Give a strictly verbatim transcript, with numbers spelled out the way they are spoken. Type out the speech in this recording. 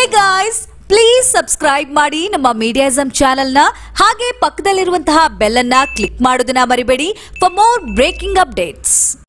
guys, please subscribe ಮಾಡಿ ನಮ್ಮ MEDIAISM channel ನ ಹಾಗೆ ಪಕ್ಕದಲ್ಲಿರುವಂತಹ ಬೆಲ್ ಅನ್ನು ಕ್ಲಿಕ್ ಮಾಡೋದನ್ನ ಮರಿಬೇಡಿ for more breaking updates.